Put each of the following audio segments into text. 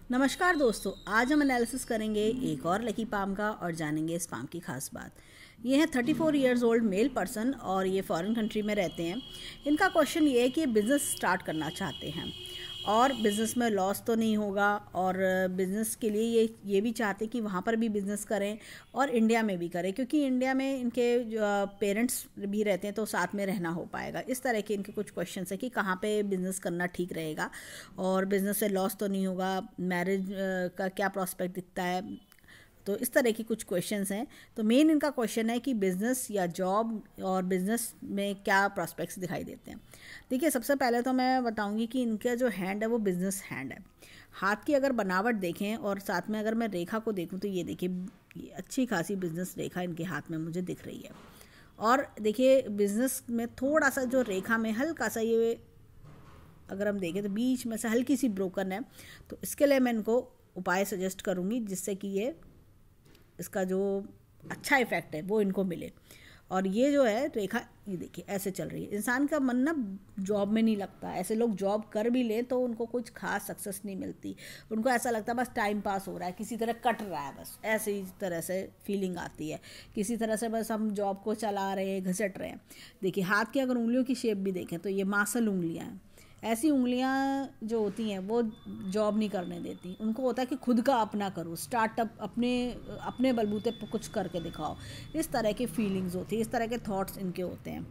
नमस्कार दोस्तों, आज हम एनालिसिस करेंगे एक और लकी पाम का और जानेंगे इस पाम की खास बात। ये है 34 ईयर्स ओल्ड मेल पर्सन और ये फॉरेन कंट्री में रहते हैं। इनका क्वेश्चन ये है कि बिज़नेस स्टार्ट करना चाहते हैं और बिज़नेस में लॉस तो नहीं होगा और बिज़नेस के लिए ये भी चाहते कि वहाँ पर भी बिज़नेस करें और इंडिया में भी करें, क्योंकि इंडिया में इनके पेरेंट्स भी रहते हैं तो साथ में रहना हो पाएगा। इस तरह के इनके कुछ क्वेश्चंस है कि कहाँ पे बिज़नेस करना ठीक रहेगा और बिज़नेस से लॉस तो नहीं होगा, मैरिज का क्या प्रोस्पेक्ट दिखता है। तो इस तरह की कुछ क्वेश्चंस हैं। तो मेन इनका क्वेश्चन है कि बिज़नेस या जॉब और बिज़नेस में क्या प्रोस्पेक्ट्स दिखाई देते हैं। देखिए, सबसे पहले तो मैं बताऊंगी कि इनका जो हैंड है वो बिज़नेस हैंड है। हाथ की अगर बनावट देखें और साथ में अगर मैं रेखा को देखूं तो ये देखिए, ये अच्छी खासी बिज़नेस रेखा इनके हाथ में मुझे दिख रही है। और देखिए, बिज़नेस में थोड़ा सा जो रेखा में हल्का सा ये अगर हम देखें तो बीच में से हल्की सी ब्रोकन है। तो इसके लिए मैं इनको उपाय सजेस्ट करूँगी जिससे कि ये इसका जो अच्छा इफेक्ट है वो इनको मिले। और ये जो है रेखा, ये देखिए ऐसे चल रही है। इंसान का मन ना जॉब में नहीं लगता। ऐसे लोग जॉब कर भी लें तो उनको कुछ खास सक्सेस नहीं मिलती। उनको ऐसा लगता है बस टाइम पास हो रहा है, किसी तरह कट रहा है, बस ऐसे ही तरह से फीलिंग आती है। किसी तरह से बस हम जॉब को चला रहे हैं, घसट रहे हैं। देखिए, हाथ की अगर उंगलियों की शेप भी देखें तो ये मासल उंगलियां हैं। ऐसी उंगलियां जो होती हैं वो जॉब नहीं करने देती। उनको होता है कि खुद का अपना करो, स्टार्टअप अपने अपने बलबूते पर कुछ करके दिखाओ। इस तरह की फीलिंग्स होती है, इस तरह के थॉट्स इनके होते हैं।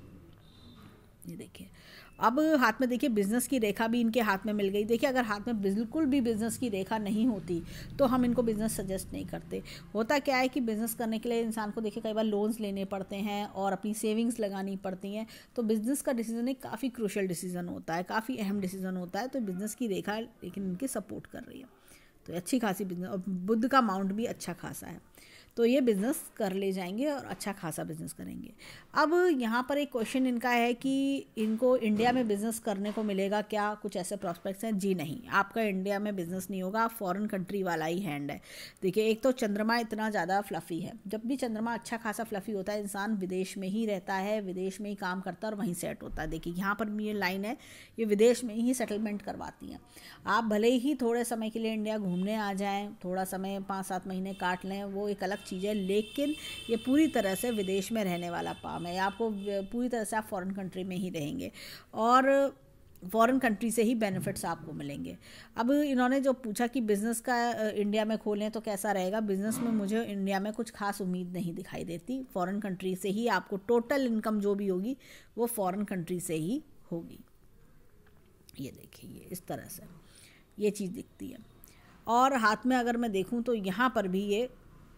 ये देखिए, अब हाथ में देखिए बिज़नेस की रेखा भी इनके हाथ में मिल गई। देखिए, अगर हाथ में बिल्कुल भी बिज़नेस की रेखा नहीं होती तो हम इनको बिज़नेस सजेस्ट नहीं करते। होता क्या है कि बिज़नेस करने के लिए इंसान को देखिए कई बार लोन्स लेने पड़ते हैं और अपनी सेविंग्स लगानी पड़ती हैं। तो बिज़नेस का डिसीजन एक काफ़ी क्रूशियल डिसीजन होता है, काफ़ी अहम डिसीजन होता है। तो बिज़नेस की रेखा लेकिन इनकी सपोर्ट कर रही है, तो अच्छी खासी बिजनेस, और बुद्ध का अमाउंट भी अच्छा खासा है। तो ये बिज़नेस कर ले जाएंगे और अच्छा खासा बिज़नेस करेंगे। अब यहाँ पर एक क्वेश्चन इनका है कि इनको इंडिया में बिज़नेस करने को मिलेगा क्या, कुछ ऐसे प्रॉस्पेक्ट्स हैं। जी नहीं, आपका इंडिया में बिज़नेस नहीं होगा, फॉरेन कंट्री वाला ही हैंड है। देखिए, एक तो चंद्रमा इतना ज़्यादा फ्लफ़ी है। जब भी चंद्रमा अच्छा खासा फ्लफ़ी होता है, इंसान विदेश में ही रहता है, विदेश में ही काम करता है और वहीं सेट होता है। देखिए, यहाँ पर भी ये लाइन है, ये विदेश में ही सेटलमेंट करवाती हैं। आप भले ही थोड़े समय के लिए इंडिया घूमने आ जाएं, थोड़ा समय 5-7 महीने काट लें, वो एक अलग चीज़ है, लेकिन ये पूरी तरह से विदेश में रहने वाला पाम है। आपको पूरी तरह से आप फॉरेन कंट्री में ही रहेंगे और फॉरेन कंट्री से ही बेनिफिट्स आपको मिलेंगे। अब इन्होंने जो पूछा कि बिज़नेस का इंडिया में खोलें तो कैसा रहेगा, बिज़नेस में मुझे इंडिया में कुछ खास उम्मीद नहीं दिखाई देती। फॉरेन कंट्री से ही आपको टोटल इनकम जो भी होगी वो फॉरेन कंट्री से ही होगी। ये देखिए, ये इस तरह से ये चीज़ दिखती है। और हाथ में अगर मैं देखूं तो यहाँ पर भी ये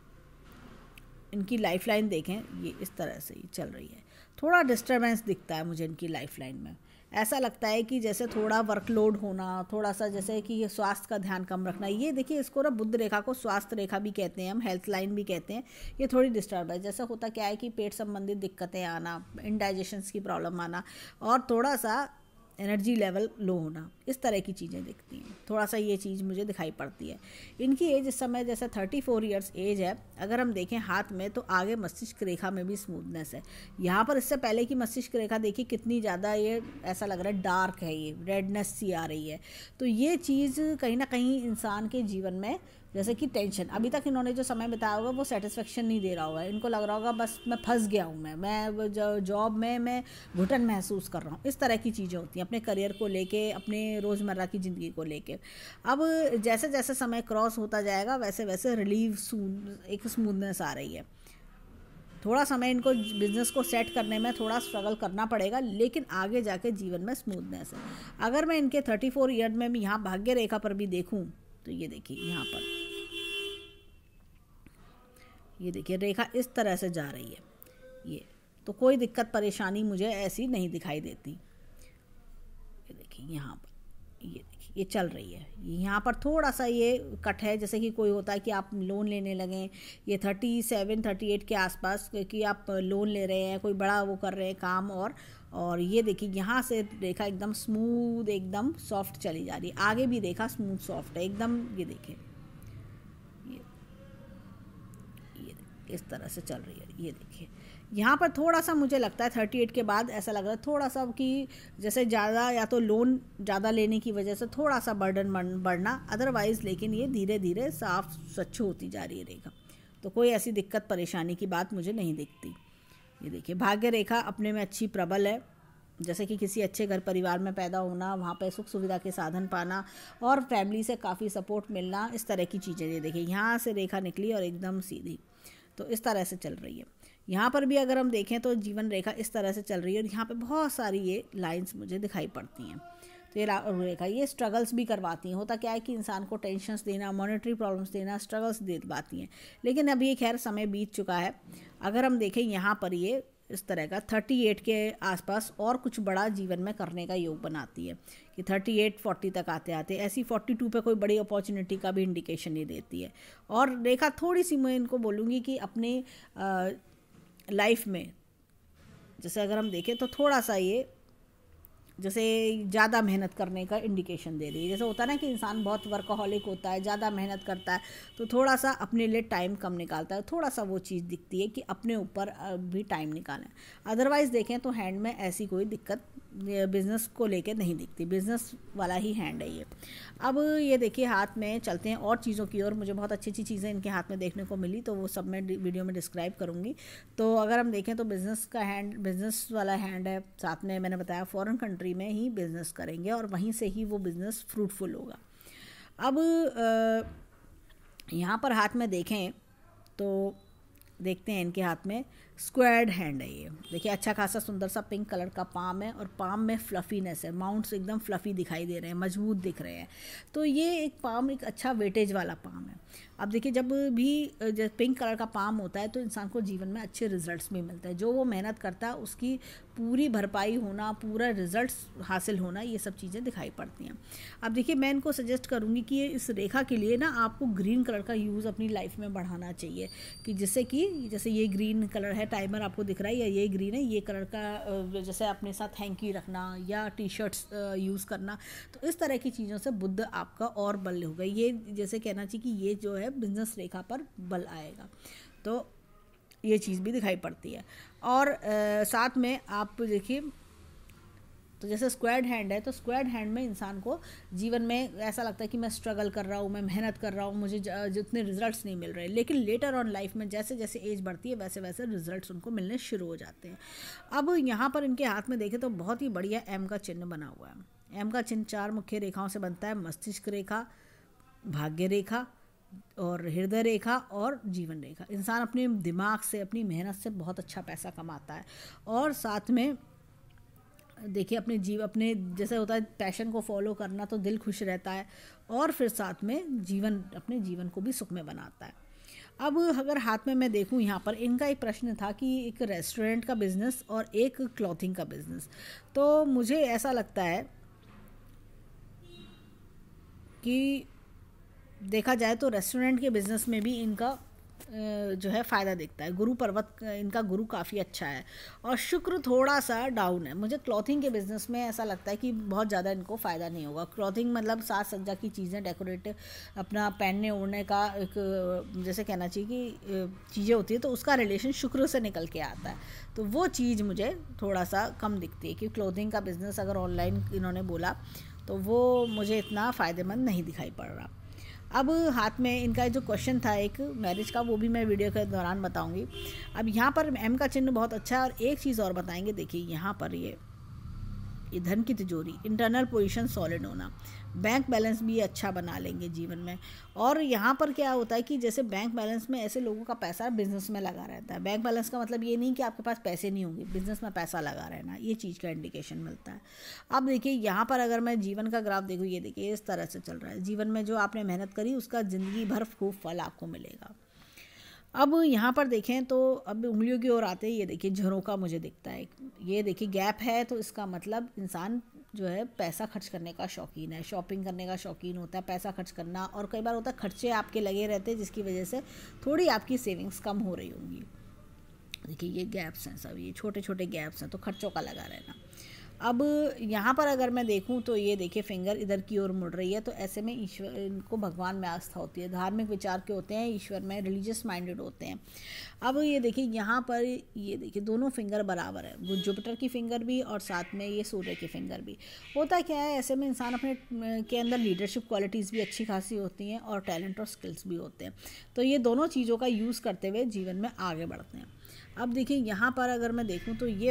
इनकी लाइफ लाइन देखें, ये इस तरह से ही चल रही है। थोड़ा डिस्टर्बेंस दिखता है मुझे इनकी लाइफ लाइन में। ऐसा लगता है कि जैसे थोड़ा वर्कलोड होना, थोड़ा सा जैसे कि ये स्वास्थ्य का ध्यान कम रखना। ये देखिए, इसको ना बुध रेखा को स्वास्थ्य रेखा भी कहते हैं, हम हेल्थ लाइन भी कहते हैं। ये थोड़ी डिस्टर्ब है। जैसा होता क्या है कि पेट संबंधित दिक्कतें आना, इंडाइजेशंस की प्रॉब्लम आना और थोड़ा सा एनर्जी लेवल लो होना, इस तरह की चीज़ें दिखती हैं। थोड़ा सा ये चीज़ मुझे दिखाई पड़ती है। इनकी एज इस समय जैसे 34 ईयर्स एज है। अगर हम देखें हाथ में तो आगे मस्तिष्क रेखा में भी स्मूथनेस है। यहाँ पर इससे पहले की मस्तिष्क रेखा देखिए कितनी ज़्यादा, ये ऐसा लग रहा है डार्क है, ये रेडनेस सी आ रही है। तो ये चीज़ कहीं ना कहीं इंसान के जीवन में, जैसे कि टेंशन, अभी तक इन्होंने जो समय बिताया होगा वो सेटिस्फेक्शन नहीं दे रहा होगा। इनको लग रहा होगा बस मैं फंस गया हूँ, मैं जॉब में मैं घुटन महसूस कर रहा हूँ। इस तरह की चीज़ें होती हैं अपने करियर को लेके, अपने रोज़मर्रा की ज़िंदगी को लेके। अब जैसे जैसे समय क्रॉस होता जाएगा वैसे वैसे एक स्मूथनेस आ रही है। थोड़ा समय इनको बिज़नेस को सेट करने में थोड़ा स्ट्रगल करना पड़ेगा, लेकिन आगे जाके जीवन में स्मूथनेस है। अगर मैं इनके 34 ईयर में भी यहाँ भाग्य रेखा पर भी देखूँ तो ये देखिए, यहाँ पर ये देखिए रेखा इस तरह से जा रही है। ये तो कोई दिक्कत परेशानी मुझे ऐसी नहीं दिखाई देती। ये देखिए, यहाँ पर ये देखिए ये चल रही है। यहाँ पर थोड़ा सा ये कट है, जैसे कि कोई होता है कि आप लोन लेने लगें। ये 37-38 के आसपास कि आप लोन ले रहे हैं, कोई बड़ा वो कर रहे हैं काम। और ये देखिए, यहाँ से रेखा एकदम स्मूथ, एकदम सॉफ्ट चली जा रही है। आगे भी रेखा स्मूथ सॉफ्ट है एकदम। ये देखिए, इस तरह से चल रही है। ये देखिए, यहाँ पर थोड़ा सा मुझे लगता है 38 के बाद ऐसा लग रहा है थोड़ा सा कि जैसे ज़्यादा या तो लोन ज़्यादा लेने की वजह से थोड़ा सा बर्डन बढ़ना, अदरवाइज़ लेकिन ये धीरे धीरे साफ स्वच्छ होती जा रही है रेखा। तो कोई ऐसी दिक्कत परेशानी की बात मुझे नहीं दिखती। ये देखिए भाग्य रेखा अपने में अच्छी प्रबल है, जैसे कि किसी अच्छे घर परिवार में पैदा होना, वहाँ पे सुख सुविधा के साधन पाना और फैमिली से काफ़ी सपोर्ट मिलना, इस तरह की चीज़ें। ये देखिए यहाँ से रेखा निकली और एकदम सीधी, तो इस तरह से चल रही है। यहाँ पर भी अगर हम देखें तो जीवन रेखा इस तरह से चल रही है और यहाँ पे बहुत सारी ये लाइंस मुझे दिखाई पड़ती हैं। तो ये रेखा ये स्ट्रगल्स भी करवाती हैं। होता क्या है कि इंसान को टेंशन्स देना, मॉनेटरी प्रॉब्लम्स देना, स्ट्रगल्स दे पाती हैं, लेकिन अभी खैर समय बीत चुका है। अगर हम देखें यहाँ पर ये इस तरह का 38 के आसपास और कुछ बड़ा जीवन में करने का योग बनाती है कि 38-40 तक आते आते ऐसी 42 पे कोई बड़ी अपॉर्चुनिटी का भी इंडिकेशन नहीं देती है। और रेखा थोड़ी सी मैं इनको बोलूँगी कि अपने लाइफ में जैसे अगर हम देखें तो थोड़ा सा ये जैसे ज़्यादा मेहनत करने का इंडिकेशन दे रही है। जैसे होता है ना कि इंसान बहुत वर्कaholic होता है, ज़्यादा मेहनत करता है, तो थोड़ा सा अपने लिए टाइम कम निकालता है, थोड़ा सा वो चीज़ दिखती है कि अपने ऊपर भी टाइम निकालें। अदरवाइज़ देखें तो हैंड में ऐसी कोई दिक्कत बिज़नेस को लेकर नहीं दिखती, बिज़नेस वाला ही हैंड है ये। अब ये देखिए हाथ में चलते हैं और चीज़ों की ओर। मुझे बहुत अच्छी अच्छी चीज़ें इनके हाथ में देखने को मिली, तो वो सब मैं वीडियो में डिस्क्राइब करूँगी। तो अगर हम देखें तो बिज़नेस का हैंड, बिज़नेस वाला हैंड है। साथ में मैंने बताया फॉरेन कंट्री में ही बिज़नेस करेंगे और वहीं से ही वो बिज़नेस फ्रूटफुल होगा। अब यहाँ पर हाथ में देखें तो देखते हैं इनके हाथ में स्क्वायर्ड हैंड है। ये देखिए अच्छा खासा सुंदर सा पिंक कलर का पाम है और पाम में फ्लफीनेस है, माउंट्स एकदम फ्लफी दिखाई दे रहे हैं, मजबूत दिख रहे हैं। तो ये एक पाम एक अच्छा वेटेज वाला पाम है। अब देखिए जब भी जब पिंक कलर का पाम होता है तो इंसान को जीवन में अच्छे रिजल्ट्स भी मिलते हैं। जो वो मेहनत करता है उसकी पूरी भरपाई होना, पूरा रिजल्ट्स हासिल होना, ये सब चीज़ें दिखाई पड़ती हैं। अब देखिए मैं इनको सजेस्ट करूँगी कि इस रेखा के लिए ना आपको ग्रीन कलर का यूज़ अपनी लाइफ में बढ़ाना चाहिए, कि जिससे कि जैसे ये ग्रीन कलर है, टाइमर आपको दिख रहा है, या ये ग्रीन है, ये कलर का जैसे अपने साथ हैंकी रखना या टी शर्ट्स यूज़ करना, तो इस तरह की चीज़ों से बुद्ध आपका और बल होगा। ये जैसे कहना चाहिए कि ये जो है बिजनेस रेखा पर बल आएगा, तो ये चीज़ भी दिखाई पड़ती है। और साथ में आप देखिए तो जैसे स्क्वायर्ड हैंड है, तो स्क्वायर्ड हैंड में इंसान को जीवन में ऐसा लगता है कि मैं स्ट्रगल कर रहा हूँ, मैं मेहनत कर रहा हूँ, मुझे जितने रिजल्ट्स नहीं मिल रहे, लेकिन लेटर ऑन लाइफ में जैसे जैसे एज बढ़ती है वैसे वैसे रिजल्ट्स उनको मिलने शुरू हो जाते हैं। अब यहाँ पर इनके हाथ में देखें तो बहुत ही बढ़िया एम का चिन्ह बना हुआ है। एम का चिन्ह 4 मुख्य रेखाओं से बनता है, मस्तिष्क रेखा, भाग्य रेखा और हृदय रेखा और जीवन रेखा। इंसान अपने दिमाग से, अपनी मेहनत से बहुत अच्छा पैसा कमाता है और साथ में देखिए अपने जैसे होता है पैशन को फॉलो करना, तो दिल खुश रहता है और फिर साथ में अपने जीवन को भी सुखमय बनाता है। अब अगर हाथ में मैं देखूं, यहाँ पर इनका एक प्रश्न था कि एक रेस्टोरेंट का बिज़नेस और एक क्लॉथिंग का बिज़नेस। तो मुझे ऐसा लगता है कि देखा जाए तो रेस्टोरेंट के बिज़नेस में भी इनका जो है फ़ायदा दिखता है। गुरु पर्वत इनका गुरु काफ़ी अच्छा है और शुक्र थोड़ा सा डाउन है। मुझे क्लॉथिंग के बिज़नेस में ऐसा लगता है कि बहुत ज़्यादा इनको फ़ायदा नहीं होगा। क्लॉथिंग मतलब साज सज्जा की चीज़ें, डेकोरेटिव अपना पहनने ओढ़ने का एक जैसे कहना चाहिए कि चीज़ें होती है, तो उसका रिलेशन शुक्र से निकल के आता है, तो वो चीज़ मुझे थोड़ा सा कम दिखती है कि क्लॉथिंग का बिज़नेस अगर ऑनलाइन इन्होंने बोला तो वो मुझे इतना फ़ायदेमंद नहीं दिखाई पड़ रहा। अब हाथ में इनका जो क्वेश्चन था एक मैरिज का, वो भी मैं वीडियो के दौरान बताऊंगी। अब यहाँ पर एम का चिन्ह बहुत अच्छा है और एक चीज़ और बताएंगे। देखिए यहाँ पर ये धन की तिजोरी, इंटरनल पोजीशन सॉलिड होना, बैंक बैलेंस भी अच्छा बना लेंगे जीवन में। और यहाँ पर क्या होता है कि जैसे बैंक बैलेंस में ऐसे लोगों का पैसा बिजनेस में लगा रहता है। बैंक बैलेंस का मतलब ये नहीं कि आपके पास पैसे नहीं होंगे, बिजनेस में पैसा लगा रहना, ये चीज़ का इंडिकेशन मिलता है। अब देखिए यहाँ पर अगर मैं जीवन का ग्राफ देखूँ, ये देखिए इस तरह से चल रहा है। जीवन में जो आपने मेहनत करी उसका ज़िंदगी भर खूब फल आपको मिलेगा। अब यहाँ पर देखें तो अब उंगलियों की ओर आते ही ये देखिए झरोका मुझे दिखता है, ये देखिए गैप है, तो इसका मतलब इंसान जो है पैसा खर्च करने का शौकीन है, शॉपिंग करने का शौकीन होता है, पैसा खर्च करना। और कई बार होता है खर्चे आपके लगे रहते हैं जिसकी वजह से थोड़ी आपकी सेविंग्स कम हो रही होंगी। देखिए ये गैप्स हैं सब, ये छोटे छोटे गैप्स हैं, तो खर्चों का लगा रहना। अब यहाँ पर अगर मैं देखूँ तो ये देखिए फिंगर इधर की ओर मुड़ रही है, तो ऐसे में ईश्वर, इनको भगवान में आस्था होती है, धार्मिक विचार के होते हैं, ईश्वर में रिलीजियस माइंडेड होते हैं। अब ये देखिए यहाँ पर ये देखिए दोनों फिंगर बराबर है, वो जुपिटर की फिंगर भी और साथ में ये सूर्य की फिंगर भी। होता क्या है, ऐसे में इंसान अपने के अंदर लीडरशिप क्वालिटीज़ भी अच्छी खासी होती हैं और टैलेंट और स्किल्स भी होते हैं। तो ये दोनों चीज़ों का यूज़ करते हुए जीवन में आगे बढ़ते हैं। अब देखिए यहाँ पर अगर मैं देखूँ तो ये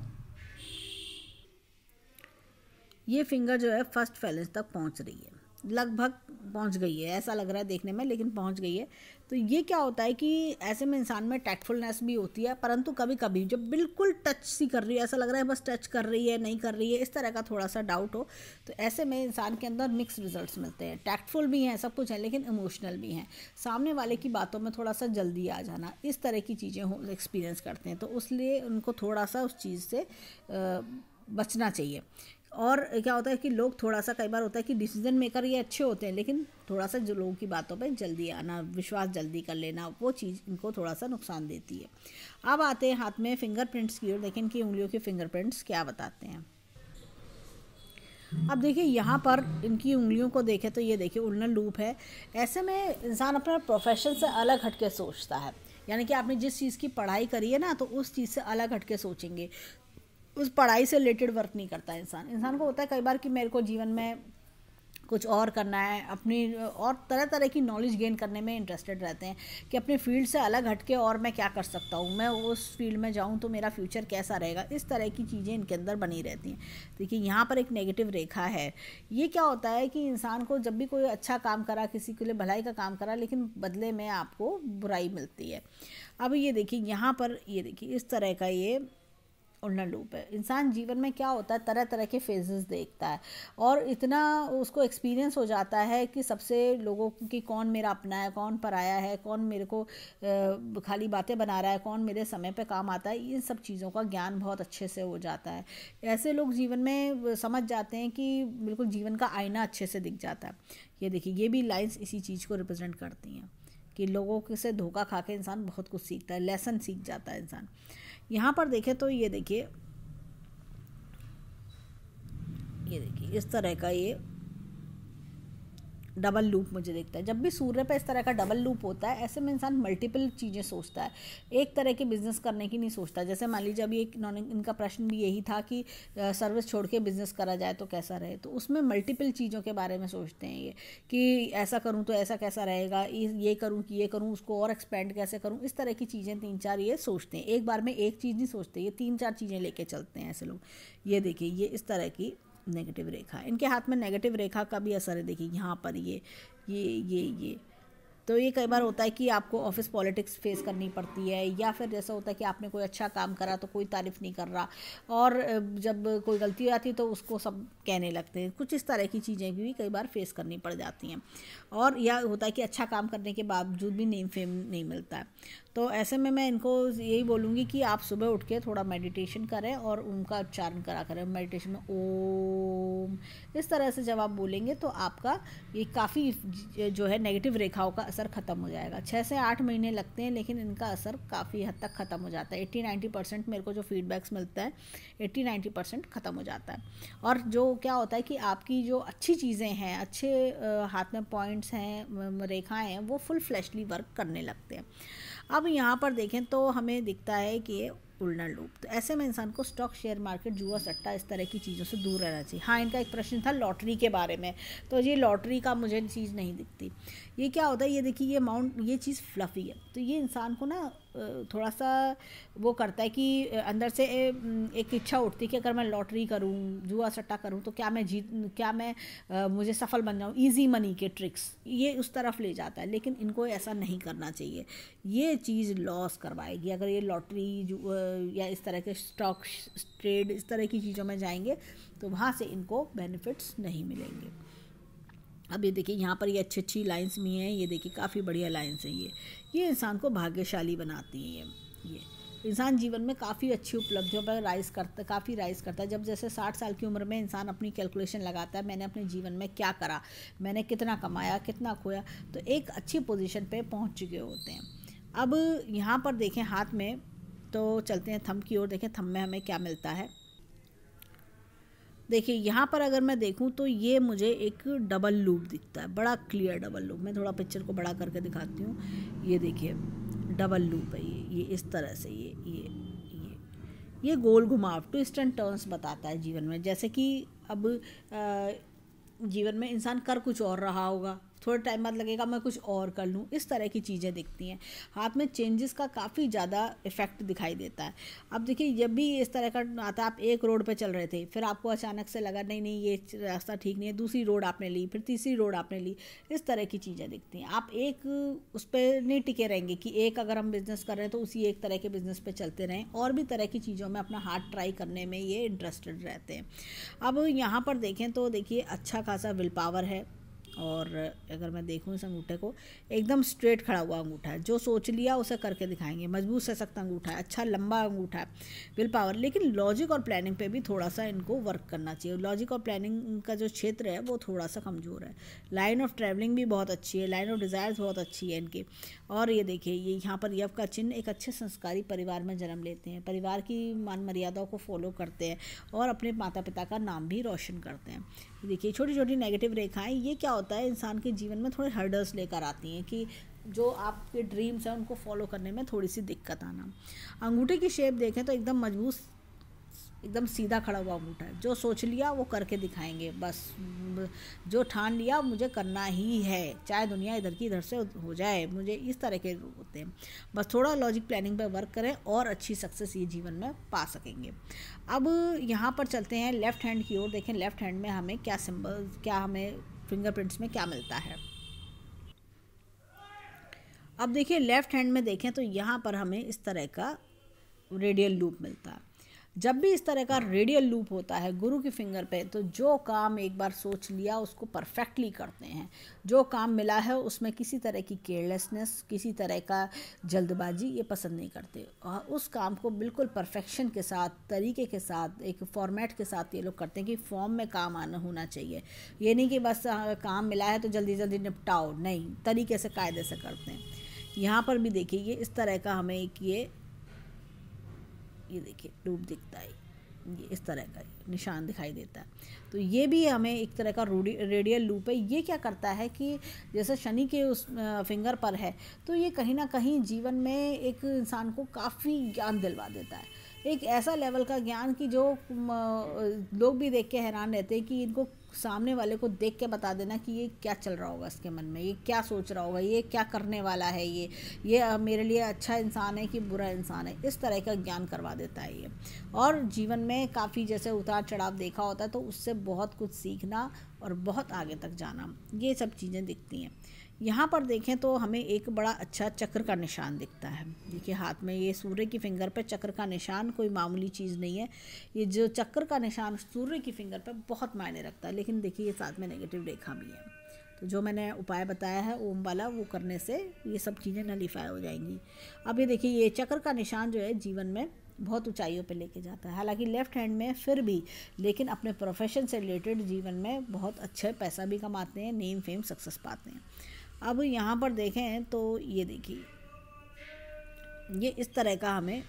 फिंगर जो है फर्स्ट फैलेंस तक पहुँच रही है, लगभग पहुंच गई है, ऐसा लग रहा है देखने में, लेकिन पहुंच गई है। तो ये क्या होता है कि ऐसे में इंसान में टैक्टफुलनेस भी होती है, परंतु कभी कभी जब बिल्कुल टच सी कर रही है, ऐसा लग रहा है बस टच कर रही है, नहीं कर रही है, इस तरह का थोड़ा सा डाउट हो, तो ऐसे में इंसान के अंदर मिक्स रिजल्ट्स मिलते हैं। टैक्टफुल भी हैं, सब कुछ है, लेकिन इमोशनल भी हैं, सामने वाले की बातों में थोड़ा सा जल्दी आ जाना, इस तरह की चीज़ें एक्सपीरियंस करते हैं। तो इसलिए उनको थोड़ा सा उस चीज़ से बचना चाहिए। और क्या होता है कि लोग थोड़ा सा, कई बार होता है कि डिसीजन मेकर ये अच्छे होते हैं, लेकिन थोड़ा सा जो लोगों की बातों पे जल्दी आना, विश्वास जल्दी कर लेना, वो चीज़ इनको थोड़ा सा नुकसान देती है। अब आते हैं हाथ में फिंगरप्रिंट्स की ओर, देखें इनकी उंगलियों के फिंगरप्रिंट्स क्या बताते हैं। अब देखिए यहाँ पर इनकी उंगलियों को देखें तो ये देखिए उल्लन लूप है। ऐसे में इंसान अपना प्रोफेशन से अलग हटके सोचता है, यानी कि आपने जिस चीज़ की पढ़ाई करी है ना, तो उस चीज़ से अलग हटके सोचेंगे, उस पढ़ाई से रिलेटेड वर्क नहीं करता इंसान को होता है कई बार कि मेरे को जीवन में कुछ और करना है, अपनी और तरह तरह की नॉलेज गेन करने में इंटरेस्टेड रहते हैं कि अपने फील्ड से अलग हटके और मैं क्या कर सकता हूँ, मैं उस फील्ड में जाऊँ तो मेरा फ्यूचर कैसा रहेगा, इस तरह की चीज़ें इनके अंदर बनी रहती हैं। देखिए यहाँ पर एक नेगेटिव रेखा है। ये क्या होता है कि इंसान को जब भी कोई अच्छा काम करा, किसी के लिए भलाई का काम करा, लेकिन बदले में आपको बुराई मिलती है। अब ये देखिए यहाँ पर, ये देखिए इस तरह का ये उल्लन लूप है। इंसान जीवन में क्या होता है, तरह तरह के फेजेस देखता है और इतना उसको एक्सपीरियंस हो जाता है कि सबसे लोगों की कौन मेरा अपना है, कौन पराया है, कौन मेरे को खाली बातें बना रहा है, कौन मेरे समय पे काम आता है, इन सब चीज़ों का ज्ञान बहुत अच्छे से हो जाता है। ऐसे लोग जीवन में समझ जाते हैं कि बिल्कुल जीवन का आईना अच्छे से दिख जाता है। ये देखिए ये भी लाइन्स इसी चीज़ को रिप्रेजेंट करती हैं कि लोगों से धोखा खा के इंसान बहुत कुछ सीखता है, लेसन सीख जाता है इंसान। यहाँ पर देखें तो ये देखिए इस तरह का ये डबल लूप मुझे दिखता है। जब भी सूर्य पे इस तरह का डबल लूप होता है, ऐसे में इंसान मल्टीपल चीज़ें सोचता है, एक तरह के बिजनेस करने की नहीं सोचता। जैसे मान लीजिए अभी इनका प्रश्न भी यही था कि सर्विस छोड़ के बिजनेस करा जाए तो कैसा रहे, तो उसमें मल्टीपल चीज़ों के बारे में सोचते हैं ये कि ऐसा करूँ तो ऐसा कैसा रहेगा, ये करूँ कि ये करूँ, उसको और एक्सपेंड कैसे करूँ, इस तरह की चीज़ें 3-4 ये सोचते हैं। एक बार में एक चीज़ नहीं सोचते, ये 3-4 चीज़ें लेके चलते हैं ऐसे लोग। ये देखिए ये इस तरह की नेगेटिव रेखा, इनके हाथ में नेगेटिव रेखा का भी असर है। देखिए यहाँ पर ये तो ये कई बार होता है कि आपको ऑफिस पॉलिटिक्स फेस करनी पड़ती है, या फिर जैसा होता है कि आपने कोई अच्छा काम करा तो कोई तारीफ़ नहीं कर रहा, और जब कोई गलती आती है तो उसको सब कहने लगते हैं। कुछ इस तरह की चीज़ें भी कई बार फेस करनी पड़ जाती हैं। और यह होता है कि अच्छा काम करने के बावजूद भी नेम फेम नहीं मिलता है। तो ऐसे में मैं इनको यही बोलूँगी कि आप सुबह उठ के थोड़ा मेडिटेशन करें और उनका उच्चारण करा करें। मेडिटेशन में ओम इस तरह से जब आप बोलेंगे तो आपका ये काफ़ी जो है नेगेटिव रेखाओं का असर ख़त्म हो जाएगा। 6 से 8 महीने लगते हैं, लेकिन इनका असर काफ़ी हद तक ख़त्म हो जाता है। 80-90% मेरे को जो फीडबैक्स मिलता है 80-90% ख़त्म हो जाता है। और जो क्या होता है कि आपकी जो अच्छी चीज़ें हैं, अच्छे हाथ में पॉइंट्स हैं, रेखाएं हैं, वो फुल फ्लैशली वर्क करने लगते हैं। अब यहाँ पर देखें तो हमें दिखता है कि ये उल्लड़ लूप, तो ऐसे में इंसान को स्टॉक, शेयर मार्केट, जुआ सट्टा, इस तरह की चीज़ों से दूर रहना चाहिए। हाँ, इनका एक प्रश्न था लॉटरी के बारे में, तो ये लॉटरी का मुझे चीज़ नहीं दिखती। ये क्या होता है, ये देखिए ये अमाउंट, ये चीज़ फ्लफ़ी है, तो ये इंसान को ना थोड़ा सा वो करता है कि अंदर से एक इच्छा उठती है कि अगर मैं लॉटरी करूं, जुआ सट्टा करूं तो क्या मैं मुझे सफल बन जाऊं, इजी मनी के ट्रिक्स ये उस तरफ ले जाता है। लेकिन इनको ऐसा नहीं करना चाहिए, ये चीज़ लॉस करवाएगी। अगर ये लॉटरी या इस तरह के स्टॉक ट्रेड, इस तरह की चीज़ों में जाएंगे तो वहाँ से इनको बेनिफिट्स नहीं मिलेंगे। अब ये देखिए यहाँ पर ये अच्छी लाइंस भी हैं, ये देखिए काफ़ी बढ़िया लाइंस हैं। ये इंसान को भाग्यशाली बनाती हैं। ये इंसान जीवन में काफ़ी अच्छी उपलब्धियों पर काफ़ी राइज़ करता है। जब जैसे 60 साल की उम्र में इंसान अपनी कैलकुलेशन लगाता है, मैंने अपने जीवन में क्या करा, मैंने कितना कमाया, कितना खोया, तो एक अच्छी पोजीशन पे पहुंच चुके होते हैं। अब यहाँ पर देखें हाथ में, तो चलते हैं थंब की ओर, देखें थंब में हमें क्या मिलता है। देखिए यहाँ पर अगर मैं देखूँ तो ये मुझे एक डबल लूप दिखता है, बड़ा क्लियर डबल लूप। मैं थोड़ा पिक्चर को बड़ा करके दिखाती हूँ। ये देखिए डबल लूप है ये इस तरह से ये गोल घुमाव, ट्विस्ट एंड टर्न्स बताता है जीवन में। जैसे कि अब जीवन में इंसान कर कुछ और रहा होगा, थोड़े टाइम बाद लगेगा मैं कुछ और कर लूँ, इस तरह की चीज़ें दिखती हैं। हाथ में चेंजेस का काफ़ी ज़्यादा इफेक्ट दिखाई देता है। अब देखिए जब भी इस तरह का आता है, आप एक रोड पे चल रहे थे, फिर आपको अचानक से लगा नहीं ये रास्ता ठीक नहीं है, दूसरी रोड आपने ली, फिर तीसरी रोड आपने ली, इस तरह की चीज़ें दिखती हैं। आप एक उस पर नहीं टिके रहेंगे कि एक अगर हम बिज़नेस कर रहे हैं तो उसी एक तरह के बिज़नेस पे चलते रहें, और भी तरह की चीज़ों में अपना हाथ ट्राई करने में ये इंटरेस्टेड रहते हैं। अब यहाँ पर देखें तो देखिए अच्छा खासा विल पावर है, और अगर मैं देखूं इस अंगूठे को, एकदम स्ट्रेट खड़ा हुआ अंगूठा है, जो सोच लिया उसे करके दिखाएंगे, मजबूत से सख्त अंगूठा है, अच्छा लंबा अंगूठा है, विल पावर। लेकिन लॉजिक और प्लानिंग पे भी थोड़ा सा इनको वर्क करना चाहिए। लॉजिक और प्लानिंग का जो क्षेत्र है वो थोड़ा सा कमज़ोर है। लाइन ऑफ ट्रैवलिंग भी बहुत अच्छी है, लाइन ऑफ डिज़ायर्स बहुत अच्छी है इनकी। और ये देखिए ये यहाँ पर यव का चिन्ह, एक अच्छे संस्कारी परिवार में जन्म लेते हैं, परिवार की मान मर्यादाओं को फॉलो करते हैं और अपने माता पिता का नाम भी रोशन करते हैं। देखिए छोटी छोटी नेगेटिव रेखाएं, ये क्या होता है, इंसान के जीवन में थोड़े हर्डल्स लेकर आती हैं कि जो आपके ड्रीम्स हैं उनको फॉलो करने में थोड़ी सी दिक्कत आना। अंगूठे की शेप देखें तो एकदम मजबूत, एकदम सीधा खड़ा हुआ अंगूठा है, जो सोच लिया वो करके दिखाएंगे, बस जो ठान लिया मुझे करना ही है, चाहे दुनिया इधर की इधर से हो जाए, मुझे इस तरह के होते हैं। बस थोड़ा लॉजिक प्लानिंग पर वर्क करें और अच्छी सक्सेस ये जीवन में पा सकेंगे। अब यहाँ पर चलते हैं लेफ़्ट हैंड की ओर। देखें लेफ़्ट हैंड में हमें क्या सिंबल, क्या हमें फिंगरप्रिंट्स में क्या मिलता है। अब देखिए लेफ़्ट हैंड में देखें तो यहाँ पर हमें इस तरह का रेडियल लूप मिलता है। जब भी इस तरह का रेडियल लूप होता है गुरु की फिंगर पे, तो जो काम एक बार सोच लिया उसको परफेक्टली करते हैं। जो काम मिला है उसमें किसी तरह की केयरलेसनेस, किसी तरह का जल्दबाजी ये पसंद नहीं करते, और उस काम को बिल्कुल परफेक्शन के साथ, तरीके के साथ, एक फॉर्मेट के साथ ये लोग करते हैं कि फॉर्म में काम आना होना चाहिए। ये नहीं कि बस काम मिला है तो जल्दी जल्दी निपटाओ, नहीं, तरीके से कायदे से करते हैं। यहाँ पर भी देखिए ये इस तरह का हमें एक ये देखिए लूप दिखता है, ये इस तरह का निशान दिखाई देता है। तो ये भी हमें एक तरह का रेडियल लूप है। ये क्या करता है कि जैसे शनि के उस फिंगर पर है, तो ये कहीं ना कहीं जीवन में एक इंसान को काफ़ी ज्ञान दिलवा देता है, एक ऐसा लेवल का ज्ञान कि जो लोग भी देख के हैरान रहते हैं कि इनको सामने वाले को देख के बता देना कि ये क्या चल रहा होगा इसके मन में, ये क्या सोच रहा होगा, ये क्या करने वाला है, ये मेरे लिए अच्छा इंसान है कि बुरा इंसान है, इस तरह का ज्ञान करवा देता है ये। और जीवन में काफ़ी जैसे उतार चढ़ाव देखा होता है तो उससे बहुत कुछ सीखना और बहुत आगे तक जाना, ये सब चीज़ें दिखती हैं। यहाँ पर देखें तो हमें एक बड़ा अच्छा चक्र का निशान दिखता है। देखिए हाथ में ये सूर्य की फिंगर पे चक्र का निशान कोई मामूली चीज़ नहीं है। ये जो चक्र का निशान सूर्य की फिंगर पे बहुत मायने रखता है। लेकिन देखिए ये साथ में नेगेटिव रेखा भी है, तो जो मैंने उपाय बताया है ओम वाला, वो करने से ये सब चीज़ें नलीफाई हो जाएंगी। अब ये देखिए ये चक्र का निशान जो है जीवन में बहुत ऊंचाइयों पे लेके जाता है, हालांकि लेफ़्ट हैंड में फिर भी, लेकिन अपने प्रोफेशन से रिलेटेड जीवन में बहुत अच्छे पैसा भी कमाते हैं, नेम फेम सक्सेस पाते हैं। अब यहाँ पर देखें तो ये देखिए ये इस तरह का हमें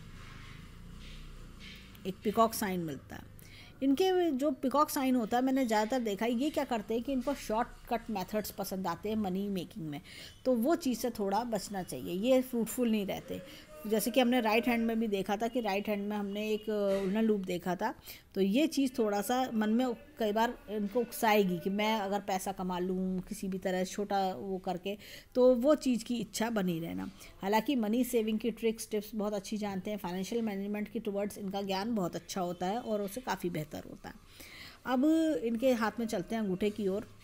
एक पिकॉक साइन मिलता है। इनके जो पिकॉक साइन होता है मैंने ज़्यादातर देखा है, ये क्या करते हैं कि इनको शॉर्टकट मेथड्स पसंद आते हैं मनी मेकिंग में, तो वो चीज़ से थोड़ा बचना चाहिए, ये फ्रूटफुल नहीं रहते। जैसे कि हमने राइट हैंड में भी देखा था कि राइट हैंड में हमने एक उल्टन लूप देखा था, तो ये चीज़ थोड़ा सा मन में कई बार इनको उकसाएगी कि मैं अगर पैसा कमा लूँ किसी भी तरह छोटा वो करके, तो वो चीज़ की इच्छा बनी रहना। हालांकि मनी सेविंग की ट्रिक्स टिप्स बहुत अच्छी जानते हैं, फाइनेंशियल मैनेजमेंट की टुवर्ड्स इनका ज्ञान बहुत अच्छा होता है और उससे काफ़ी बेहतर होता है। अब इनके हाथ में चलते हैं अंगूठे की ओर।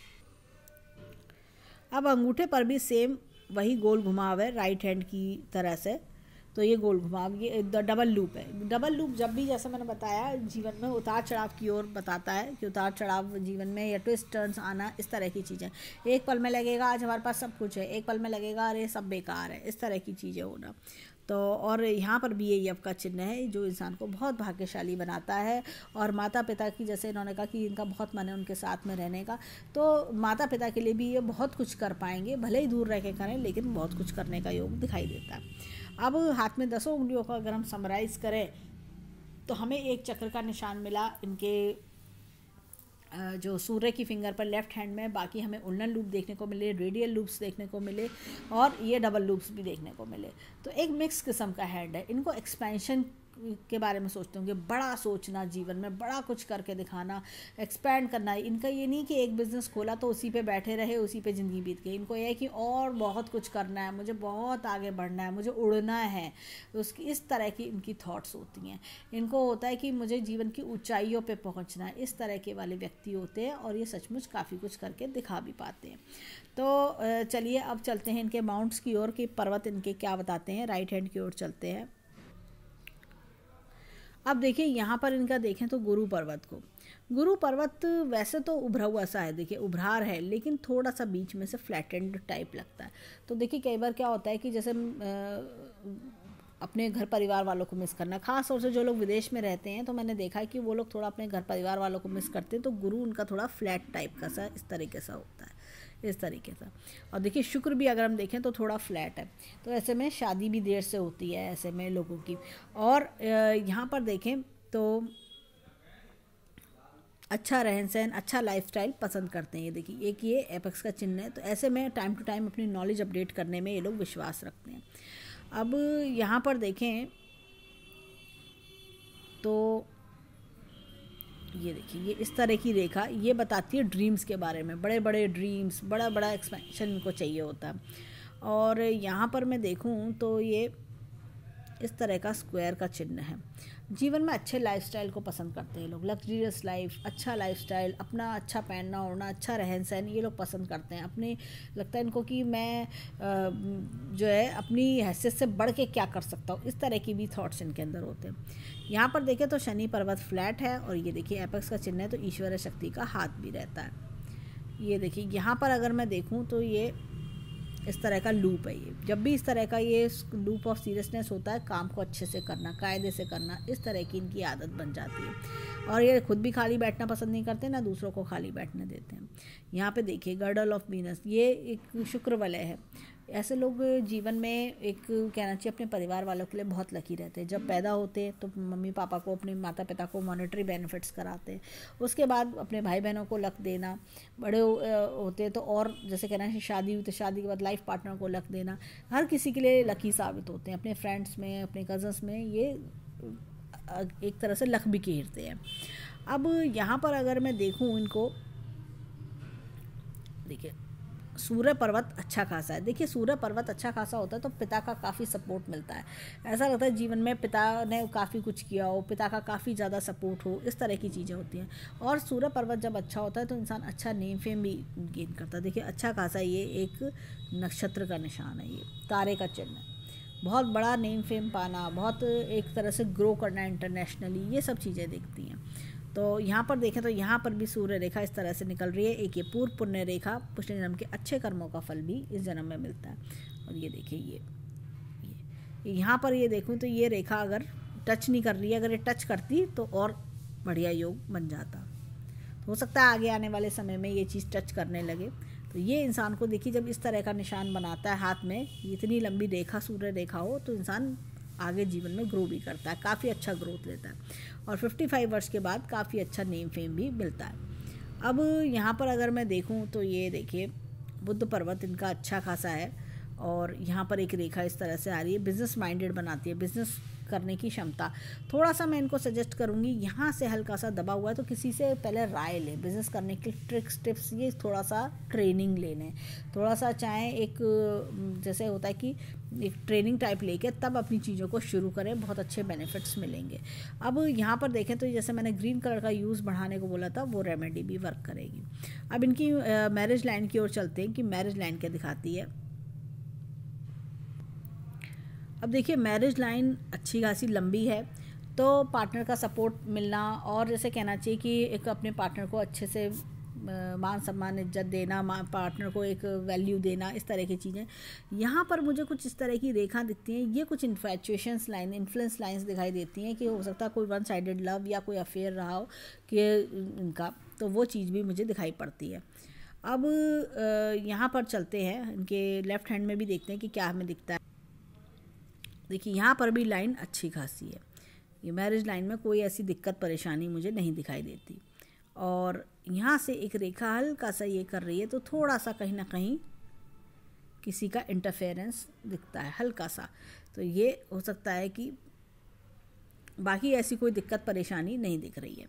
अब अंगूठे पर भी सेम वही गोल घुमाव है राइट हैंड की तरह से, तो ये गोल घुमाव, ये डबल लूप है। डबल लूप जब भी, जैसे मैंने बताया, जीवन में उतार चढ़ाव की ओर बताता है कि उतार चढ़ाव जीवन में या ट्विस्ट टर्न्स आना, इस तरह की चीज़ें। एक पल में लगेगा आज हमारे पास सब कुछ है, एक पल में लगेगा अरे सब बेकार है, इस तरह की चीज़ें होना। तो और यहाँ पर भी ये यव का चिन्ह है जो इंसान को बहुत भाग्यशाली बनाता है। और माता पिता की, जैसे इन्होंने कहा कि इनका बहुत मन है उनके साथ में रहने का, तो माता पिता के लिए भी ये बहुत कुछ कर पाएंगे, भले ही दूर रह के करें लेकिन बहुत कुछ करने का योग दिखाई देता है। अब हाथ में 10 उंगलियों का अगर हम समराइज़ करें तो हमें एक चक्र का निशान मिला इनके जो सूर्य की फिंगर पर लेफ्ट हैंड में, बाकी हमें उल्नर लूप देखने को मिले, रेडियल लूप्स देखने को मिले और ये डबल लूप्स भी देखने को मिले। तो एक मिक्स किस्म का हैंड है। इनको एक्सपेंशन के बारे में सोचते होंगे, बड़ा सोचना, जीवन में बड़ा कुछ करके दिखाना, एक्सपैंड करना। इनका ये नहीं कि एक बिज़नेस खोला तो उसी पे बैठे रहे, उसी पे ज़िंदगी बीत गई। इनको ये है कि और बहुत कुछ करना है, मुझे बहुत आगे बढ़ना है, मुझे उड़ना है। उसकी इस तरह की इनकी थॉट्स होती हैं। इनको होता है कि मुझे जीवन की ऊंचाइयों पे पहुंचना है। इस तरह के वाले व्यक्ति होते हैं और ये सचमुच काफ़ी कुछ करके दिखा भी पाते हैं। तो चलिए अब चलते हैं इनके माउंट्स की ओर कि पर्वत इनके क्या बताते हैं। राइट हैंड की ओर चलते हैं। अब देखिए यहाँ पर इनका देखें तो गुरु पर्वत को, गुरु पर्वत वैसे तो उभरा हुआ सा है, देखिए उभरार है, लेकिन थोड़ा सा बीच में से फ्लैटेंड टाइप लगता है। तो देखिए कई बार क्या होता है कि जैसे अपने घर परिवार वालों को मिस करना, खास तौर से जो लोग विदेश में रहते हैं तो मैंने देखा है कि वो लोग थोड़ा अपने घर परिवार वालों को मिस करते हैं। तो गुरु उनका थोड़ा फ्लैट टाइप का सा इस तरीके सा होता है, इस तरीके से। और देखिए शुक्र भी अगर हम देखें तो थोड़ा फ्लैट है। तो ऐसे में शादी भी देर से होती है ऐसे में लोगों की। और यहाँ पर देखें तो अच्छा रहन सहन, अच्छा लाइफस्टाइल पसंद करते हैं। ये देखिए एक ये एपेक्स का चिन्ह है। तो ऐसे में टाइम टू टाइम अपनी नॉलेज अपडेट करने में ये लोग विश्वास रखते हैं। अब यहाँ पर देखें तो ये देखिए ये इस तरह की रेखा ये बताती है ड्रीम्स के बारे में, बड़े बड़े ड्रीम्स, बड़ा बड़ा एक्सपेंशन इनको चाहिए होता है। और यहाँ पर मैं देखूँ तो ये इस तरह का स्क्वायर का चिन्ह है। जीवन में अच्छे लाइफस्टाइल को पसंद करते हैं लोग, लग्जरियस लाइफ, अच्छा लाइफस्टाइल, अपना अच्छा पहनना ओढ़ना, अच्छा रहन सहन, ये लोग पसंद करते हैं। अपने लगता है इनको कि मैं जो है अपनी हैसियत से बढ़ के क्या कर सकता हूँ, इस तरह की भी थॉट्स इनके अंदर होते हैं। यहाँ पर देखें तो शनि पर्वत फ्लैट है और ये देखिए एपेक्स का चिन्ह है, तो ईश्वर शक्ति का हाथ भी रहता है। ये देखिए यहाँ पर अगर मैं देखूँ तो ये इस तरह का लूप है। ये जब भी इस तरह का ये लूप ऑफ सीरियसनेस होता है, काम को अच्छे से करना, कायदे से करना, इस तरह की इनकी आदत बन जाती है। और ये खुद भी खाली बैठना पसंद नहीं करते, ना दूसरों को खाली बैठने देते हैं। यहाँ पे देखिए गर्डल ऑफ वीनस, ये एक शुक्र वलय है। ऐसे लोग जीवन में एक कहना चाहिए अपने परिवार वालों के लिए बहुत लकी रहते हैं। जब पैदा होते हैं तो मम्मी पापा को, अपने माता पिता को मॉनेटरी बेनिफिट्स कराते हैं। उसके बाद अपने भाई बहनों को लक देना, बड़े होते हैं तो और जैसे कहना है शादी हुई तो शादी के बाद लाइफ पार्टनर को लक देना, हर किसी के लिए लकी साबित होते हैं। अपने फ्रेंड्स में, अपने कज़न्स में ये एक तरह से लक भी घेरते हैं। अब यहाँ पर अगर मैं देखूँ इनको, देखिए सूर्य पर्वत अच्छा खासा है। देखिए सूर्य पर्वत अच्छा खासा होता है तो पिता का काफ़ी सपोर्ट मिलता है। ऐसा लगता है जीवन में पिता ने काफ़ी कुछ किया हो, पिता का काफ़ी ज़्यादा सपोर्ट हो, इस तरह की चीज़ें होती हैं। और सूर्य पर्वत जब अच्छा होता है तो इंसान अच्छा नेम फेम भी गेन करता है। देखिए अच्छा खासा ये एक नक्षत्र का निशान है, ये तारे का चिन्ह है। बहुत बड़ा नेम फेम पाना, बहुत एक तरह से ग्रो करना इंटरनेशनली, ये सब चीज़ें दिखती हैं। तो यहाँ पर देखें तो यहाँ पर भी सूर्य रेखा इस तरह से निकल रही है। एक ये पूर्व पुण्य रेखा, पिछले जन्म के अच्छे कर्मों का फल भी इस जन्म में मिलता है। और ये देखिए ये यहाँ पर ये देखूँ तो ये रेखा अगर टच नहीं कर रही है, अगर ये टच करती तो और बढ़िया योग बन जाता। हो सकता है आगे आने वाले समय में ये चीज़ टच करने लगे। तो ये इंसान को देखिए जब इस तरह का निशान बनाता है हाथ में, इतनी लंबी रेखा सूर्य रेखा हो, तो इंसान आगे जीवन में ग्रो भी करता है, काफ़ी अच्छा ग्रोथ लेता है। और 55 वर्ष के बाद काफ़ी अच्छा नेम फेम भी मिलता है। अब यहाँ पर अगर मैं देखूँ तो ये देखिए बुद्ध पर्वत इनका अच्छा खासा है। और यहाँ पर एक रेखा इस तरह से आ रही है, बिज़नेस माइंडेड बनाती है, बिज़नेस करने की क्षमता। थोड़ा सा मैं इनको सजेस्ट करूँगी, यहाँ से हल्का सा दबा हुआ है तो किसी से पहले राय लें, बिज़नेस करने की ट्रिक्स टिप्स, ये थोड़ा सा ट्रेनिंग ले लें, थोड़ा सा चाहे एक जैसे होता है कि एक ट्रेनिंग टाइप लेके तब अपनी चीज़ों को शुरू करें, बहुत अच्छे बेनिफिट्स मिलेंगे। अब यहाँ पर देखें तो जैसे मैंने ग्रीन कलर का यूज़ बढ़ाने को बोला था, वो रेमेडी भी वर्क करेगी। अब इनकी मैरिज लाइन की ओर चलते हैं कि मैरिज लाइन क्या दिखाती है। अब देखिए मैरिज लाइन अच्छी खासी लंबी है, तो पार्टनर का सपोर्ट मिलना और जैसे कहना चाहिए कि एक अपने पार्टनर को अच्छे से मान सम्मान इज्जत देना, पार्टनर को एक वैल्यू देना, इस तरह की चीज़ें। यहाँ पर मुझे कुछ इस तरह की रेखा दिखती हैं, ये कुछ इन्फैचुएशंस लाइन, इन्फ्लुएंस लाइंस दिखाई देती हैं कि हो सकता है कोई वन साइडेड लव या कोई अफेयर रहा हो कि इनका, तो वो चीज़ भी मुझे दिखाई पड़ती है। अब यहाँ पर चलते हैं, इनके लेफ्ट हैंड में भी देखते हैं कि क्या हमें दिखता है। देखिए यहाँ पर भी लाइन अच्छी खासी है, ये मैरिज लाइन में कोई ऐसी दिक्कत परेशानी मुझे नहीं दिखाई देती। और यहाँ से एक रेखा हल्का सा ये कर रही है, तो थोड़ा सा कहीं ना कहीं किसी का इंटरफेरेंस दिखता है हल्का सा। तो ये हो सकता है कि बाकी ऐसी कोई दिक्कत परेशानी नहीं दिख रही है।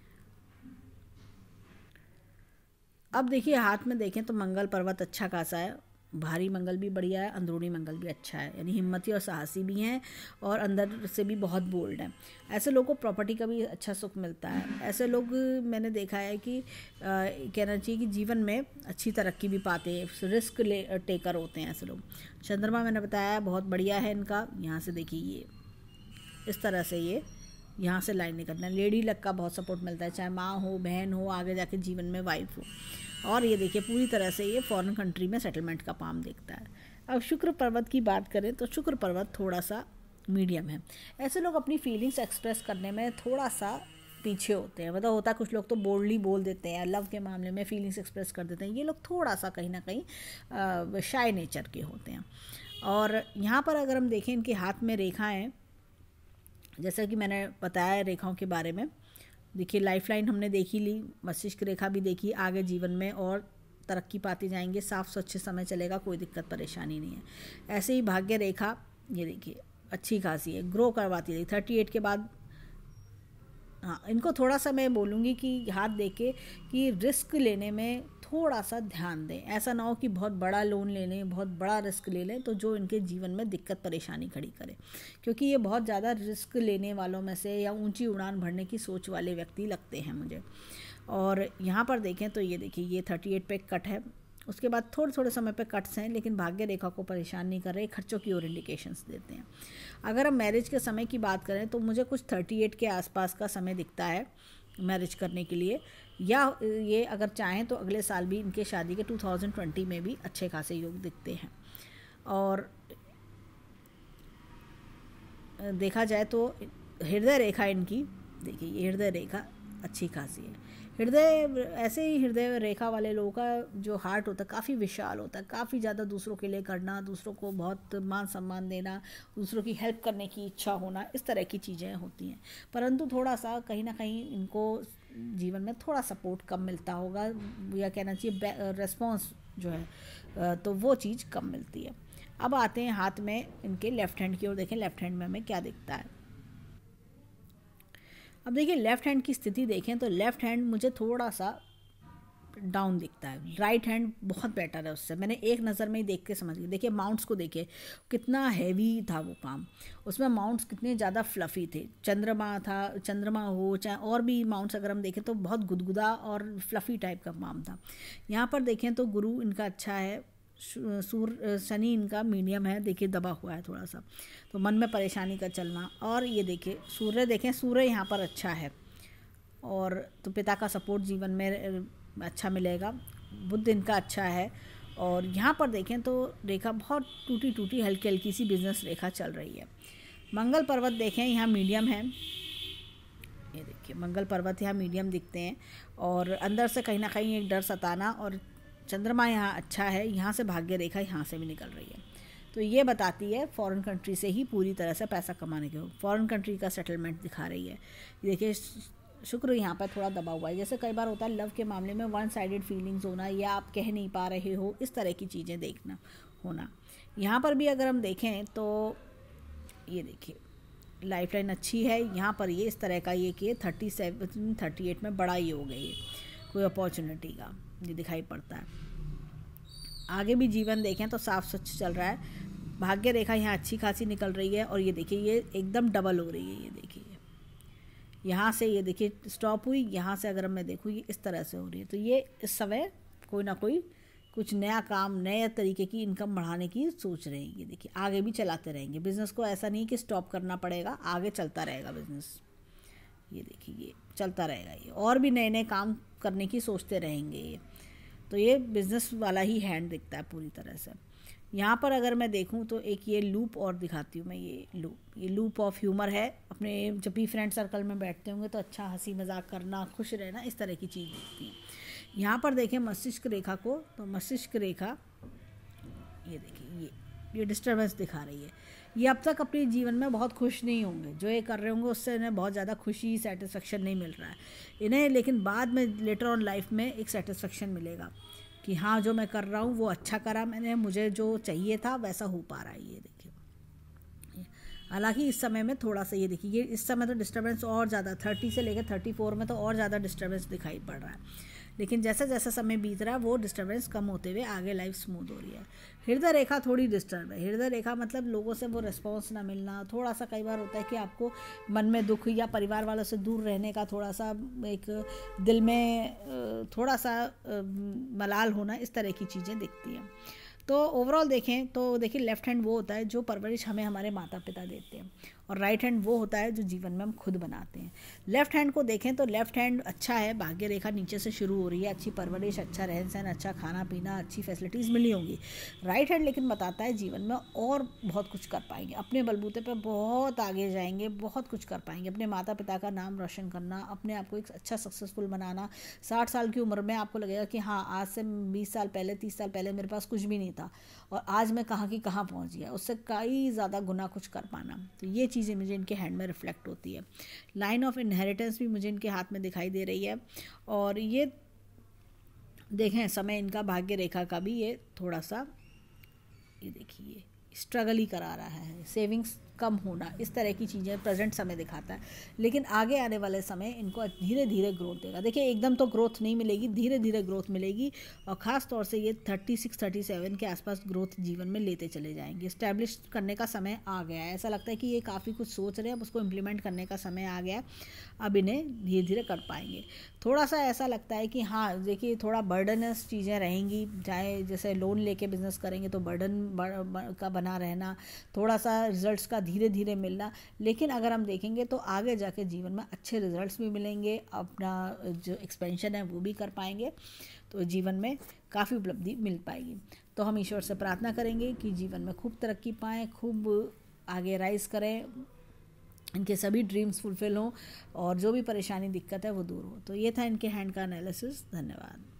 अब देखिए हाथ में देखें तो मंगल पर्वत अच्छा खासा है, भारी मंगल भी बढ़िया है, अंदरूनी मंगल भी अच्छा है, यानी हिम्मती और साहसी भी हैं और अंदर से भी बहुत बोल्ड हैं। ऐसे लोगों को प्रॉपर्टी का भी अच्छा सुख मिलता है। ऐसे लोग मैंने देखा है कि कहना चाहिए कि जीवन में अच्छी तरक्की भी पाते हैं, रिस्क टेकर होते हैं ऐसे लोग। चंद्रमा मैंने बताया बहुत बढ़िया है इनका। यहाँ से देखिए ये इस तरह से ये यहाँ से लाइन निकलना है। लेडी लक का बहुत सपोर्ट मिलता है, चाहे माँ हो, बहन हो, आगे जाके जीवन में वाइफ हो। और ये देखिए पूरी तरह से ये फॉरेन कंट्री में सेटलमेंट का पाम देखता है। अब शुक्र पर्वत की बात करें तो शुक्र पर्वत थोड़ा सा मीडियम है। ऐसे लोग अपनी फीलिंग्स एक्सप्रेस करने में थोड़ा सा पीछे होते हैं, मतलब होता है कुछ लोग तो बोल्डली बोल देते हैं, लव के मामले में फीलिंग्स एक्सप्रेस कर देते हैं। ये लोग थोड़ा सा कहीं ना कहीं शाय नेचर के होते हैं। और यहाँ पर अगर हम देखें इनके हाथ में रेखाएं, जैसा कि मैंने बताया रेखाओं के बारे में, देखिए लाइफ लाइन हमने देखी ली, मस्तिष्क रेखा भी देखी। आगे जीवन में और तरक्की पाते जाएंगे, साफ स्वच्छ समय चलेगा, कोई दिक्कत परेशानी नहीं है। ऐसे ही भाग्य रेखा ये देखिए अच्छी खासी है, ग्रो करवाती है 38 के बाद। हाँ, इनको थोड़ा सा मैं बोलूँगी कि हाथ देके कि रिस्क लेने में थोड़ा सा ध्यान दें। ऐसा ना हो कि बहुत बड़ा लोन ले लें, बहुत बड़ा रिस्क ले लें, तो जो इनके जीवन में दिक्कत परेशानी खड़ी करे, क्योंकि ये बहुत ज़्यादा रिस्क लेने वालों में से या ऊंची उड़ान भरने की सोच वाले व्यक्ति लगते हैं मुझे। और यहाँ पर देखें तो ये देखिए ये 38 पे कट है, उसके बाद थोड़े थोड़े समय पे कट्स हैं, लेकिन भाग्य रेखा को परेशान नहीं कर रहे, खर्चों की ओर इंडिकेशंस देते हैं। अगर हम मैरिज के समय की बात करें तो मुझे कुछ 38 के आसपास का समय दिखता है मैरिज करने के लिए, या ये अगर चाहें तो अगले साल भी इनके शादी के 2020 में भी अच्छे खासे योग दिखते हैं। और देखा जाए तो हृदय रेखा इनकी देखिए, ये हृदय रेखा अच्छी खासी है। हृदय ऐसे ही हृदय रेखा वाले लोगों का जो हार्ट होता है काफ़ी विशाल होता है, काफ़ी ज़्यादा दूसरों के लिए करना, दूसरों को बहुत मान सम्मान देना, दूसरों की हेल्प करने की इच्छा होना, इस तरह की चीज़ें होती हैं। परंतु थोड़ा सा कहीं ना कहीं इनको जीवन में थोड़ा सपोर्ट कम मिलता होगा, या कहना चाहिए रेस्पॉन्स जो है तो वो चीज़ कम मिलती है। अब आते हैं हाथ में इनके लेफ़्ट हैंड की ओर। देखें लेफ़्ट हैंड में हमें क्या दिखता है। अब देखिए लेफ़्ट हैंड की स्थिति देखें तो लेफ़्ट हैंड मुझे थोड़ा सा डाउन दिखता है, राइट हैंड बहुत बेटर है उससे। मैंने एक नज़र में ही देख के समझ गई। देखिए माउंट्स को देखिए कितना हैवी था वो काम, उसमें माउंट्स कितने ज़्यादा फ्लफ़ी थे। चंद्रमा था, चंद्रमा हो चाहे और भी माउंट्स अगर हम देखें तो बहुत गुदगुदा और फ्लफ़ी टाइप का काम था। यहाँ पर देखें तो गुरु इनका अच्छा है, शनि इनका मीडियम है, देखिए दबा हुआ है थोड़ा सा, तो मन में परेशानी का चलना। और ये देखिए सूर्य देखें, सूर्य यहाँ पर अच्छा है, और तो पिता का सपोर्ट जीवन में अच्छा मिलेगा। बुध इनका अच्छा है, और यहाँ पर देखें तो रेखा बहुत टूटी टूटी हल्की हल्की सी बिजनेस रेखा चल रही है। मंगल पर्वत देखें यहाँ मीडियम है, ये देखिए मंगल पर्वत यहाँ मीडियम दिखते हैं, और अंदर से कहीं ना कहीं एक डर सताना। और चंद्रमा यहाँ अच्छा है, यहाँ से भाग्य रेखा यहाँ से भी निकल रही है, तो ये बताती है फॉरेन कंट्री से ही पूरी तरह से पैसा कमाने के हो, फॉरेन कंट्री का सेटलमेंट दिखा रही है। देखिए शुक्र यहाँ पर थोड़ा दबा हुआ है, जैसे कई बार होता है लव के मामले में वन साइडेड फीलिंग्स होना, या आप कह नहीं पा रहे हो, इस तरह की चीज़ें देखना होना। यहाँ पर भी अगर हम देखें तो ये देखिए लाइफ लाइन अच्छी है। यहाँ पर ये इस तरह का ये कि 37 38 में बड़ा ही हो गई है, कोई अपॉर्चुनिटी का ये दिखाई पड़ता है। आगे भी जीवन देखें तो साफ स्वच्छ चल रहा है, भाग्य रेखा यहाँ अच्छी खासी निकल रही है। और ये देखिए ये एकदम डबल हो रही है, ये देखिए यहाँ से ये देखिए स्टॉप हुई, यहाँ से अगर मैं देखूँ ये इस तरह से हो रही है। तो ये इस समय कोई ना कोई कुछ नया काम, नए तरीके की इनकम बढ़ाने की सोच रहे हैं। ये देखिए आगे भी चलाते रहेंगे बिज़नेस को, ऐसा नहीं कि स्टॉप करना पड़ेगा, आगे चलता रहेगा बिज़नेस। ये देखिए ये चलता रहेगा, ये और भी नए नए काम करने की सोचते रहेंगे ये। तो ये बिज़नेस वाला ही हैंड दिखता है पूरी तरह से। यहाँ पर अगर मैं देखूँ तो एक ये लूप और दिखाती हूँ मैं, ये लूप ऑफ ह्यूमर है। अपने जब भी फ्रेंड सर्कल में बैठते होंगे तो अच्छा हंसी मजाक करना, खुश रहना, इस तरह की चीज़ दिखती है। यहाँ पर देखें मस्तिष्क रेखा को, तो मस्तिष्क रेखा ये देखिए ये ये डिस्टर्बेंस दिखा रही है। ये अब तक अपने जीवन में बहुत खुश नहीं होंगे, जो ये कर रहे होंगे उससे इन्हें बहुत ज़्यादा खुशी सेटिस्फेक्शन नहीं मिल रहा है इन्हें, लेकिन बाद में लेटर ऑन लाइफ में एक सेटिस्फेक्शन मिलेगा कि हाँ जो मैं कर रहा हूँ वो अच्छा करा मैंने, मुझे जो चाहिए था वैसा हो पा रहा है। ये देखिए, हालांकि इस समय में थोड़ा सा ये देखिए, ये इस समय तो डिस्टर्बेंस और ज़्यादा 30 से लेकर 34 में तो और ज़्यादा डिस्टर्बेंस दिखाई पड़ रहा है, लेकिन जैसे जैसे समय बीत रहा है वो डिस्टर्बेंस कम होते हुए आगे लाइफ स्मूथ हो रही है। हृदय रेखा थोड़ी डिस्टर्ब है। हृदय रेखा मतलब लोगों से वो रिस्पॉन्स ना मिलना, थोड़ा सा कई बार होता है कि आपको मन में दुख या परिवार वालों से दूर रहने का थोड़ा सा एक दिल में थोड़ा सा मलाल होना, इस तरह की चीज़ें दिखती हैं। तो ओवरऑल देखें तो देखिए, लेफ़्ट हैंड वो होता है जो परवरिश हमें हमारे माता पिता देते हैं, और राइट हैंड वो होता है जो जीवन में हम खुद बनाते हैं। लेफ़्ट हैंड को देखें तो लेफ़्ट हैंड अच्छा है, भाग्य रेखा नीचे से शुरू हो रही है, अच्छी परवरिश, अच्छा रहन सहन, अच्छा खाना पीना, अच्छी फैसिलिटीज़ मिली होंगी। राइट हैंड लेकिन बताता है जीवन में और बहुत कुछ कर पाएंगे, अपने बलबूते पर बहुत आगे जाएंगे, बहुत कुछ कर पाएंगे, अपने माता पिता का नाम रोशन करना, अपने आप को एक अच्छा सक्सेसफुल बनाना। 60 साल की उम्र में आपको लगेगा कि हाँ आज से 20 साल पहले 30 साल पहले मेरे पास कुछ भी नहीं था और आज मैं कहाँ की कहाँ पहुँच गया, उससे कई ज़्यादा गुना कुछ कर पाना। तो ये चीज़ें मुझे इनके हैंड में रिफ्लेक्ट होती है। लाइन ऑफ इनहेरिटेंस भी मुझे इनके हाथ में दिखाई दे रही है, और ये देखें समय इनका भाग्य रेखा का भी ये थोड़ा सा, ये देखिए स्ट्रगल ही करा रहा है, सेविंग्स कम होना, इस तरह की चीज़ें प्रेजेंट समय दिखाता है, लेकिन आगे आने वाले समय इनको धीरे धीरे ग्रोथ देगा। देखिए एकदम तो ग्रोथ नहीं मिलेगी, धीरे धीरे ग्रोथ मिलेगी, और ख़ास तौर से ये 36-37 के आसपास ग्रोथ जीवन में लेते चले जाएंगे। इस्टेब्लिश करने का समय आ गया है, ऐसा लगता है कि ये काफ़ी कुछ सोच रहे हैं, अब उसको इम्प्लीमेंट करने का समय आ गया है, अब इन्हें धीरे धीरे कर पाएंगे। थोड़ा सा ऐसा लगता है कि हाँ देखिए थोड़ा बर्डनस चीज़ें रहेंगी, चाहे जैसे लोन लेके बिजनेस करेंगे तो बर्डन का बना रहना, थोड़ा सा रिजल्ट्स का धीरे धीरे मिलना, लेकिन अगर हम देखेंगे तो आगे जाके जीवन में अच्छे रिजल्ट्स भी मिलेंगे, अपना जो एक्सपेंशन है वो भी कर पाएंगे, तो जीवन में काफ़ी उपलब्धि मिल पाएगी। तो हम ईश्वर से प्रार्थना करेंगे कि जीवन में खूब तरक्की पाएँ, खूब आगे राइज करें, इनके सभी ड्रीम्स फुलफिल हों और जो भी परेशानी दिक्कत है वो दूर हो। तो ये था इनके हैंड का एनालिसिस। धन्यवाद।